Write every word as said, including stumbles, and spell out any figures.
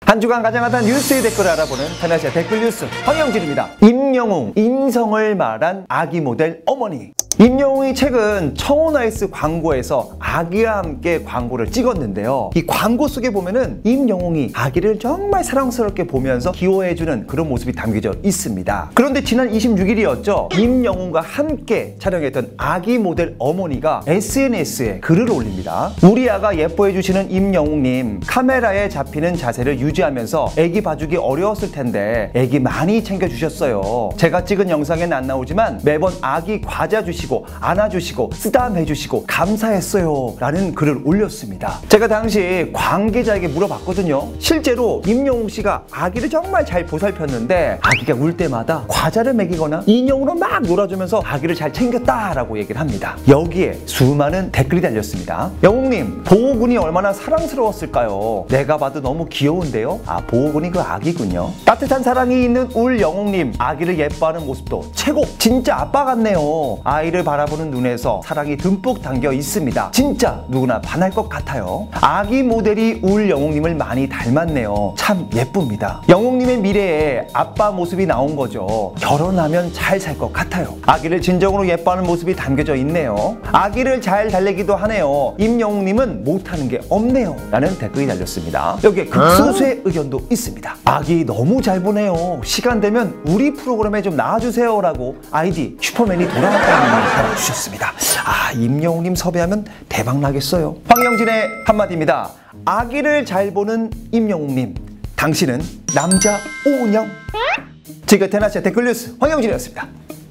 한 주간 가장 핫한 뉴스의 댓글을 알아보는 테나시아 댓글 뉴스 황영진입니다. 임영웅, 인성을 말한 아기 모델 어머니. 임영웅이 최근 청혼아이스 광고에서 아기와 함께 광고를 찍었는데요. 이 광고 속에 보면은 임영웅이 아기를 정말 사랑스럽게 보면서 귀여워해주는 그런 모습이 담겨져 있습니다. 그런데 지난 이십육 일이었죠. 임영웅과 함께 촬영했던 아기 모델 어머니가 에스엔에스에 글을 올립니다. 우리 아가 예뻐해주시는 임영웅님, 카메라에 잡히는 자세를 유지하면서 아기 봐주기 어려웠을 텐데 아기 많이 챙겨주셨어요. 제가 찍은 영상엔 안 나오지만 매번 아기 과자 주시고 안아주시고 쓰담 해주시고 감사했어요 라는 글을 올렸습니다. 제가 당시 관계자에게 물어봤거든요. 실제로 임영웅 씨가 아기를 정말 잘 보살폈는데 아기가 울 때마다 과자를 먹이거나 인형으로 막 놀아주면서 아기를 잘 챙겼다라고 얘기를 합니다. 여기에 수많은 댓글이 달렸습니다. 영웅님, 보호군이 얼마나 사랑스러웠을까요? 내가 봐도 너무 귀여운데요? 아, 보호군이 그 아기군요. 따뜻한 사랑이 있는 울 영웅님, 아기를 예뻐하는 모습도 최고! 진짜 아빠 같네요. 아이를 바라보는 눈에서 사랑이 듬뿍 담겨 있습니다. 진짜 누구나 반할 것 같아요. 아기 모델이 울 영웅님을 많이 닮았네요. 참 예쁩니다. 영웅님의 미래에 아빠 모습이 나온 거죠. 결혼하면 잘 살 것 같아요. 아기를 진정으로 예뻐하는 모습이 담겨져 있네요. 아기를 잘 달래기도 하네요. 임영웅님은 못하는 게 없네요 라는 댓글이 달렸습니다. 여기에 극소수의 의견도 있습니다. 아기 너무 잘 보네요. 시간 되면 우리 프로그램에 좀 나와주세요 라고 아이디 슈퍼맨이 돌아왔다는 달아주셨습니다. 아, 임영웅님 섭외하면 대박 나겠어요. 황영진의 한마디입니다. 아기를 잘 보는 임영웅님, 당신은 남자 오은영. 지금까지 테나시아 댓글 뉴스 황영진이었습니다.